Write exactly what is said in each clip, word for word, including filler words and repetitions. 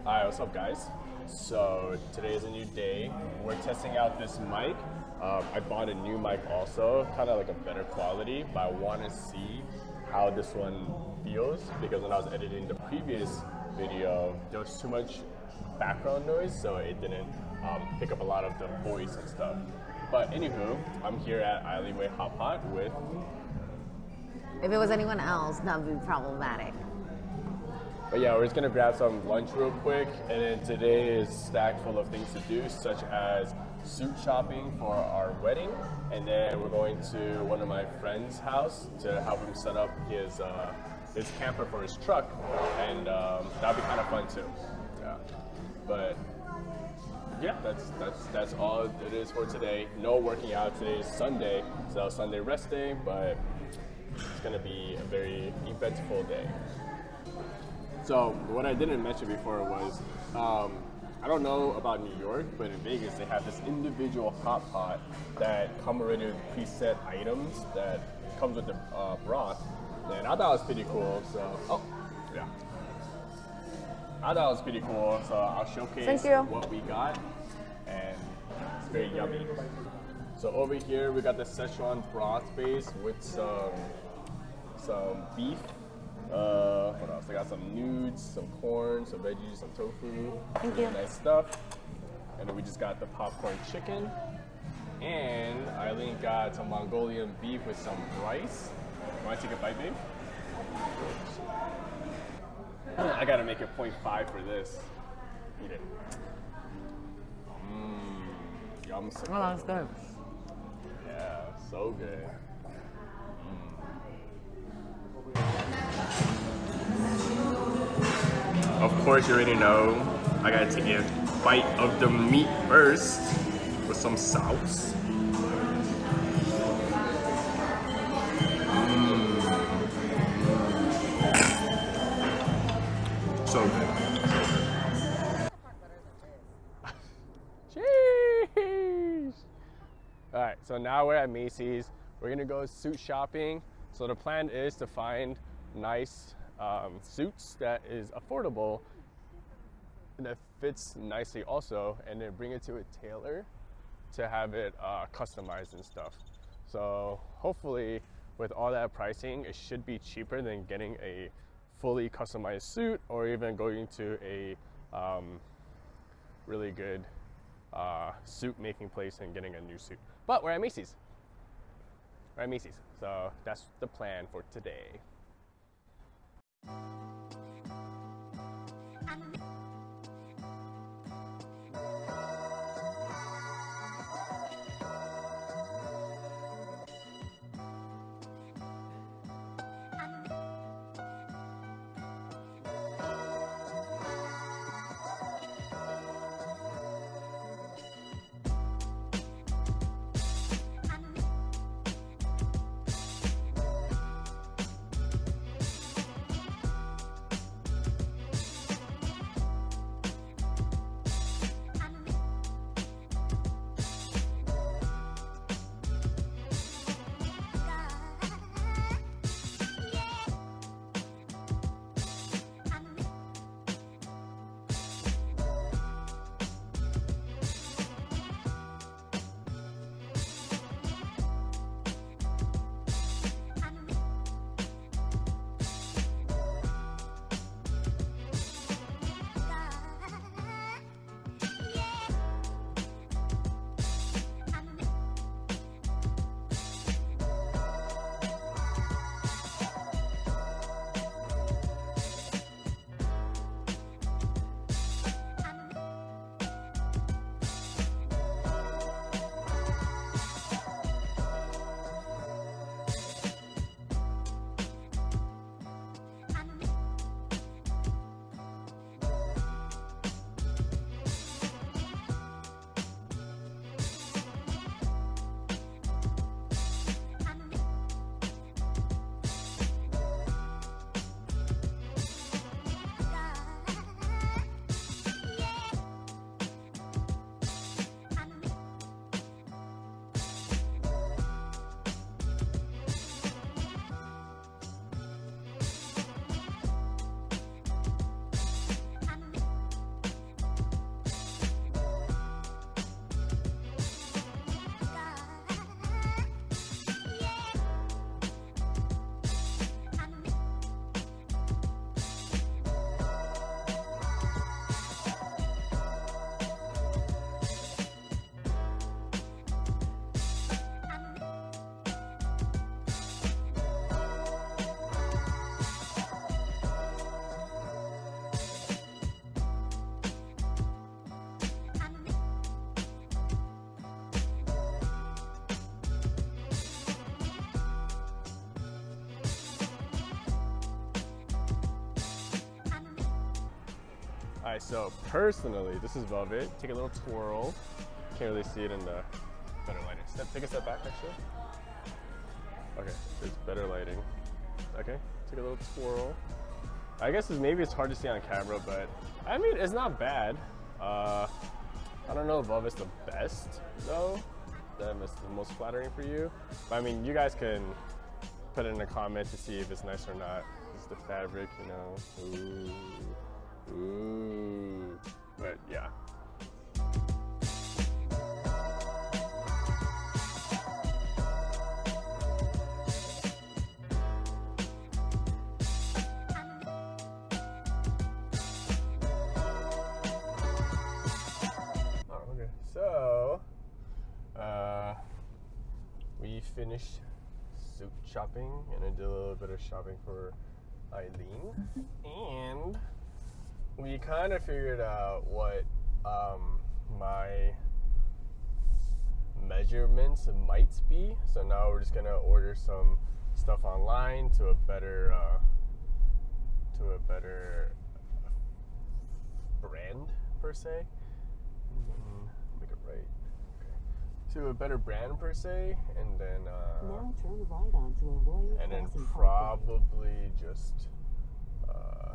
Hi, what's up guys? So today is a new day. We're testing out this mic. Um, I bought a new mic also, kind of like a better quality, but I want to see how this one feels because when I was editing the previous video, there was too much background noise, so it didn't um, pick up a lot of the voice and stuff. But anywho, I'm here at Alleyway Hot Pot with... If it was anyone else, that would be problematic. But yeah, we're just gonna grab some lunch real quick, and then today is stacked full of things to do, such as suit shopping for our wedding, and then we're going to one of my friend's house to help him set up his uh, his camper for his truck, and um, that'll be kind of fun too. Yeah, but yeah, that's that's that's all it is for today. No working out today is Sunday, so Sunday rest day, but it's gonna be a very eventful day. So what I didn't mention before was, um, I don't know about New York, but in Vegas they have this individual hot pot that come already with preset items that comes with the uh, broth, and I thought it was pretty cool. So, oh, yeah, I thought it was pretty cool. So I'll showcase what we got, and it's very yummy. So over here we got the Szechuan broth base with some some beef. Uh, what else? I got some nudes, some corn, some veggies, some tofu. Thank you. Nice stuff. And then we just got the popcorn chicken. And Eileen got some Mongolian beef with some rice. Want to take a bite, babe? I gotta make it point five for this. Eat it. Mmm. Yum. Oh, that's good. Yeah, so good. Of course, you already know, I gotta take a bite of the meat first with some sauce. Mm. So good. Jeez. All right, so now we're at Macy's. We're gonna go suit shopping. So the plan is to find nice um, suits that is affordable and that fits nicely also, and then bring it to a tailor to have it uh, customized and stuff. So hopefully with all that pricing, it should be cheaper than getting a fully customized suit or even going to a um, really good uh, suit making place and getting a new suit. But we're at Macy's. We're at Macy's. So that's the plan for today. All right, so personally, this is velvet. Take a little twirl. Can't really see it in the better lighting. Step, take a step back, actually. Okay, there's better lighting. Okay, take a little twirl. I guess it's, maybe it's hard to see on camera, but I mean, it's not bad. Uh, I don't know if velvet's the best, though. That is the most flattering for you. But I mean, you guys can put it in a comment to see if it's nice or not. This is the fabric, you know. Ooh, ooh. But yeah. So, uh, we finished suit shopping, and I did a little bit of shopping for Eileen, and we kind of figured out what um, my measurements might be. So now we're just gonna order some stuff online to a better, uh, to a better brand per se. Make it right. Okay. To a better brand per se, and then uh, now turn right onto Arroyo and then Crossing probably Parkway. just uh,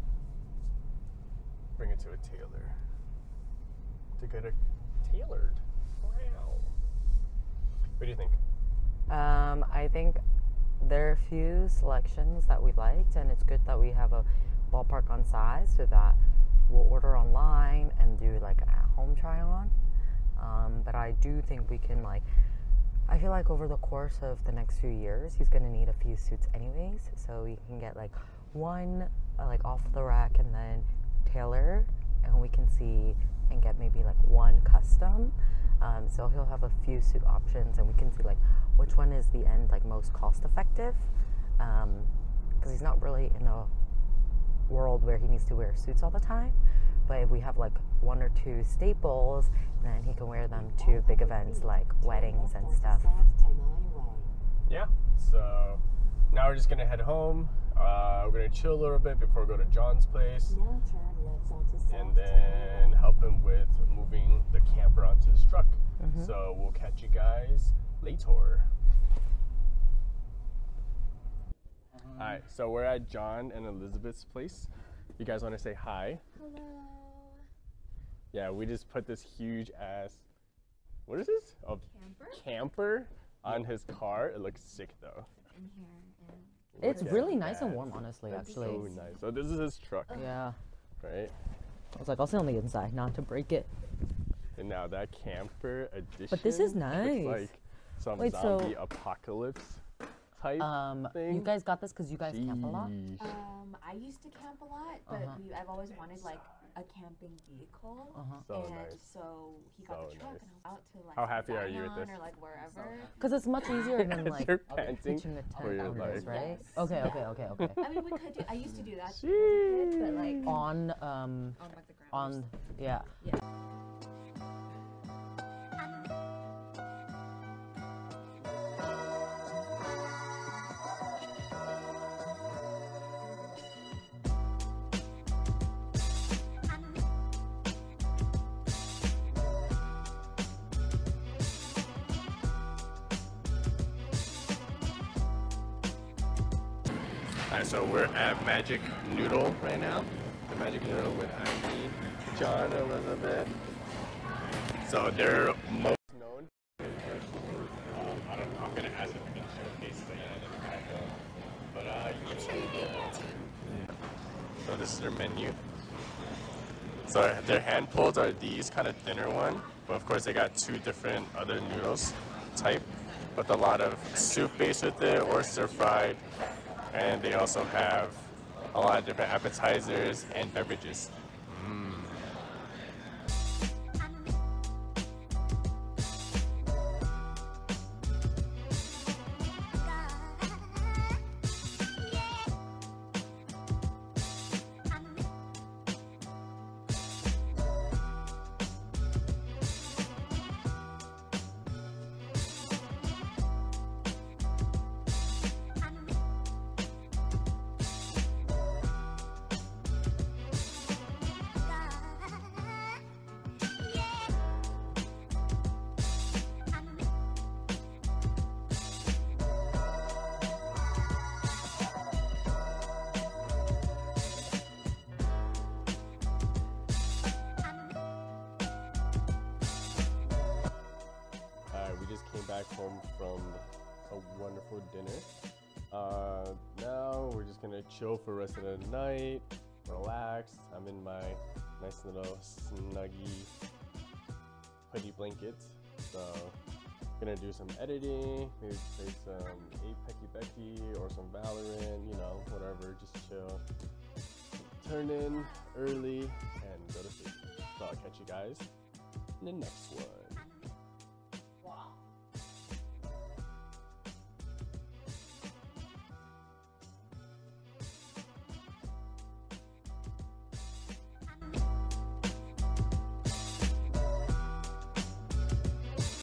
bring it to a tailor to get it tailored. Wow. What do you think? Um, I think there are a few selections that we liked, and it's good that we have a ballpark on size so that we'll order online and do like a home try on. Um, but I do think we can, like, I feel like over the course of the next few years, he's going to need a few suits anyways. So we can get like one uh, like off the rack and then tailored, and we can see and get maybe like one custom. Um, so he'll have a few suit options, and we can see like which one is the end like most cost effective. Um, because he's not really in a world where he needs to wear suits all the time. But if we have like one or two staples, then he can wear them to big events like weddings and stuff. Yeah, so now we're just gonna head home. Uh, we're gonna chill a little bit before we go to John's place, Now turn left onto and then help him with moving the camper onto his truck. Mm-hmm. So we'll catch you guys later. All right, so we're at John and Elizabeth's place. You guys want to say hi? Hello. Yeah, we just put this huge ass, what is this? A Camper? camper on his car. It looks sick though. In here. And It's Look at really nice that. and warm, honestly, That's actually. So nice. So this is his truck, Yeah. right? I was like, I'll sit on the inside, not to break it. And now that camper edition. But this is looks nice. like some Wait, so- zombie apocalypse type Um, thing. you guys got this because you guys camp a lot? Sheesh. Um, I used to camp a lot, but Uh-huh. we, I've always wanted like a camping vehicle. Uh-huh. So and nice. so he got So the truck, nice. and I was out to like How happy are you with Zion this? or like wherever. Because it's much easier than As like you're panting pitching a for your tent on this, life. right? Yes. Okay, okay, okay, okay. I mean, we could do. I used to do that as a kid, but like on um on like the ground. on yeah. Yeah. Alright, so we're at Magic Noodle right now. The Magic Noodle with Ivy, John, Elizabeth. So they're most known. Um, I don't know, I'm gonna ask if we can showcase the But uh, YouTube. So this is their menu. So their hand pulls are these kind of thinner one, but of course they got two different other noodles type with a lot of soup base with it or stir fried. And they also have a lot of different appetizers and beverages. Mm. just home from a wonderful dinner. Uh, now we're just gonna chill for the rest of the night, relax. I'm in my nice little snuggy hoodie blanket. So gonna do some editing, maybe play some Apecky Becky or some Valorant, you know, whatever, just chill. Turn in early and go to sleep. So I'll catch you guys in the next one.